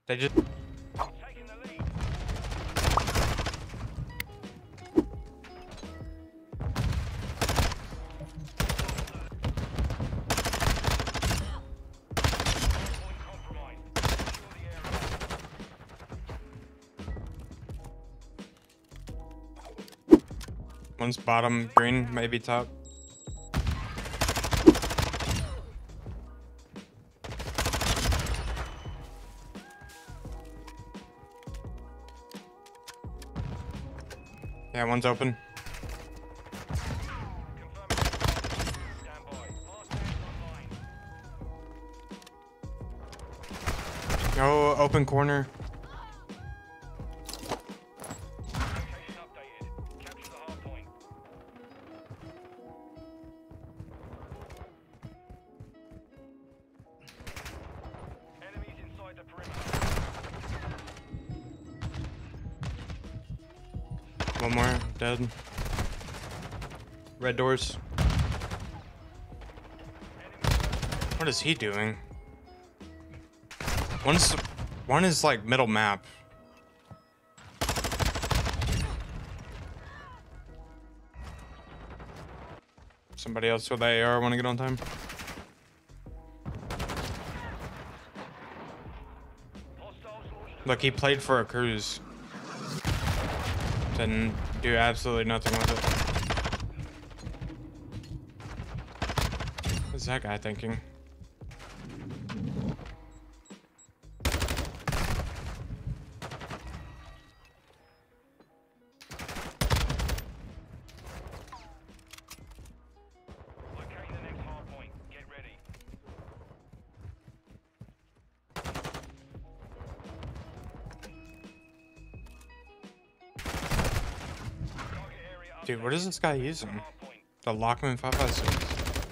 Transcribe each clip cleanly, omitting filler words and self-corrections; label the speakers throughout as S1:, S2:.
S1: They just.
S2: Taking the lead. Point compromised. Secure the area.
S1: One's bottom green, maybe top. Yeah, one's open.
S2: Stand by. Fast hands online.
S1: Oh, open corner.
S2: Location updated. Capture the hard point. Enemies inside the perimeter.
S1: One more, dead. Red doors. What is he doing? One is like middle map. Somebody else with AR want to get on time?
S2: Hostiles launched.
S1: Look, he played for a cruise. Didn't do absolutely nothing with it. What's that guy thinking?
S2: Locating the next hard point. Get ready. Target area
S1: Dude, what is this guy using?
S2: hard point.
S1: The Lockman 556.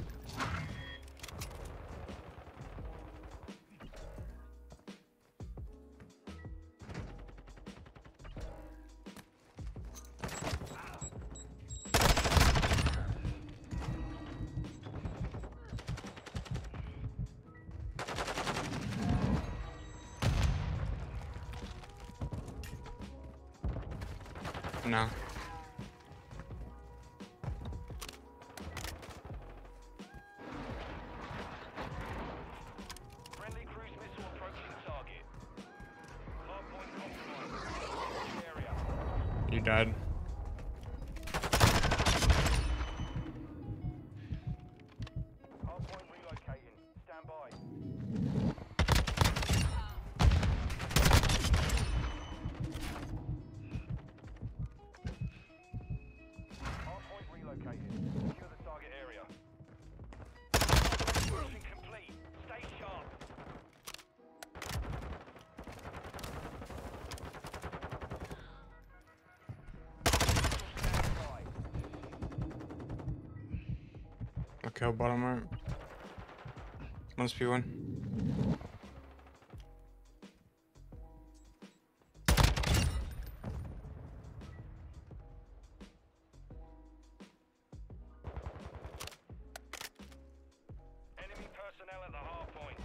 S1: No.
S2: Friendly cruise missile approaching target. Hard point compromised. Area.
S1: You died.
S2: Hard point relocating. Stand by. Hard point relocated. Secure the target area. Mission complete. Stay sharp. Stand by.
S1: Okay, bottom right. Must be one.
S2: Enemy personnel at the hard point.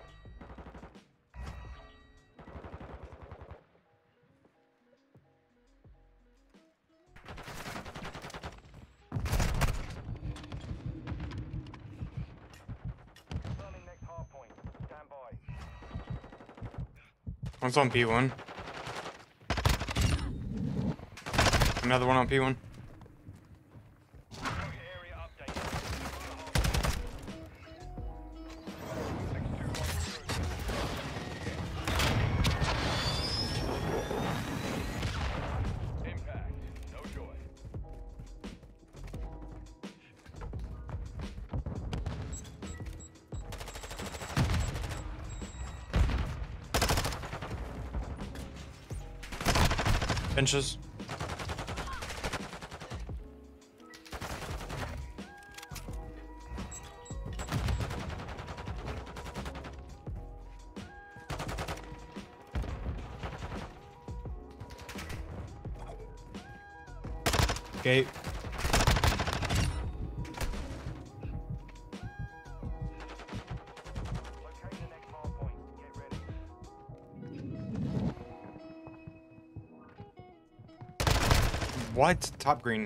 S2: Confirming next hard point. Stand by.
S1: One's on P1. Another one on P1.
S2: Target area updated. Impact. No joy.
S1: Benches. Gate.
S2: Locate the next hard point. Get ready.
S1: What? Top green.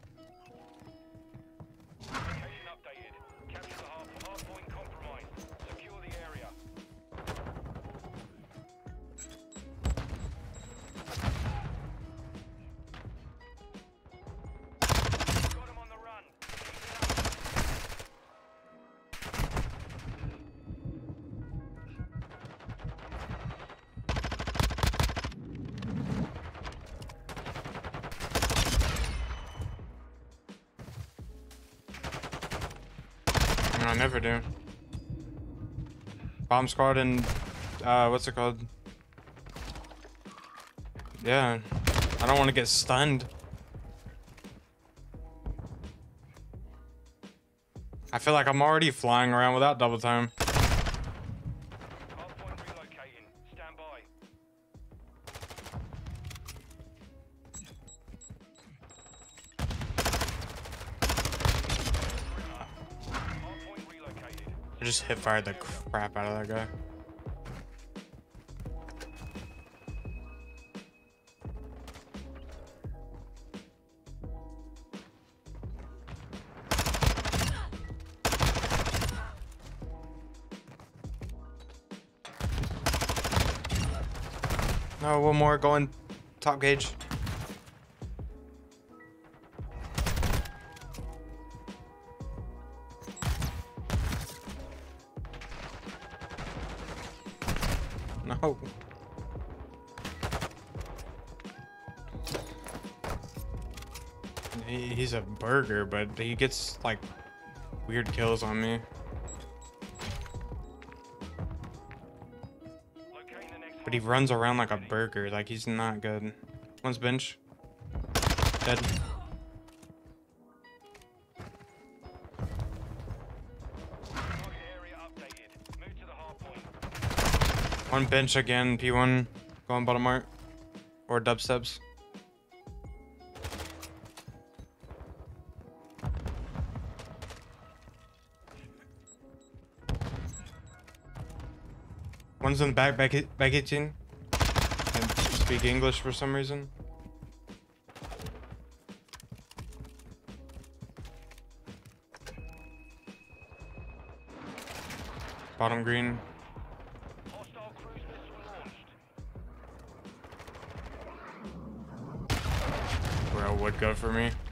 S2: Location updated. Capture the hard point compromised. Secure the area. Got him on the run.
S1: No, I never do. Bomb squad and what's it called? Yeah, I don't want to get stunned. I feel like I'm already flying around without double time.
S2: Hard point relocating. Stand by. Hard point relocated.
S1: I just hit fired the crap out of that guy. No, one more going top gauge. No. He's a burger, but he gets like weird kills on me.
S2: Locating the next
S1: But he runs around like a burger. Like he's not good. One's bench. Dead.
S2: target area updated. Move to the hard point.
S1: One bench again. P1 going bottom art or dubsteps. One's in the back 18. Can't speak English for some reason. Bottom green.
S2: Hostile cruise missile launched.
S1: Bro would go for me.